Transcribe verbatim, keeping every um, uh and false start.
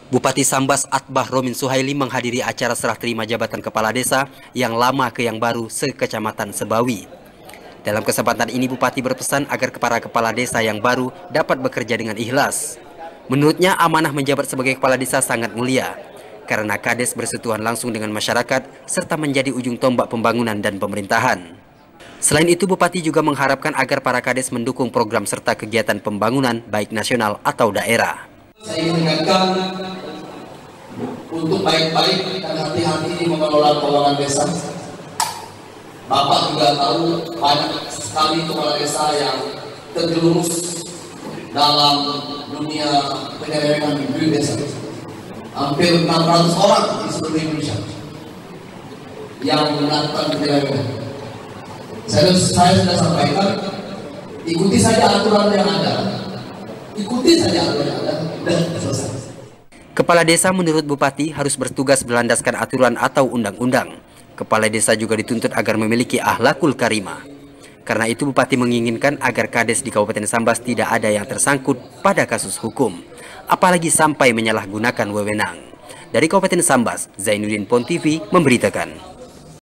Bupati Sambas Atbah Romin Suhaili menghadiri acara serah terima jabatan kepala desa yang lama ke yang baru se-Kecamatan Sebawi. Dalam kesempatan ini Bupati berpesan agar para kepala desa yang baru dapat bekerja dengan ikhlas. Menurutnya amanah menjabat sebagai kepala desa sangat mulia, karena Kades bersentuhan langsung dengan masyarakat serta menjadi ujung tombak pembangunan dan pemerintahan. Selain itu Bupati juga mengharapkan agar para Kades mendukung program serta kegiatan pembangunan baik nasional atau daerah. Saya ingin ingatkan untuk baik-baik dan hati-hati mengelola keuangan desa. Bapak juga tahu banyak sekali kepala desa yang terjerumus dalam dunia penyelewengan di desa. Hampir enam ratus orang di seluruh Indonesia yang melakukan penyelewengan. Saya, saya sudah sampaikan, ikuti saja aturan yang ada. Ikuti saja aturan yang ada. Kepala desa menurut Bupati harus bertugas berlandaskan aturan atau undang-undang. Kepala desa juga dituntut agar memiliki akhlakul karimah. Karena itu Bupati menginginkan agar Kades di Kabupaten Sambas tidak ada yang tersangkut pada kasus hukum, apalagi sampai menyalahgunakan wewenang. Dari Kabupaten Sambas, Zainuddin Pon T V memberitakan.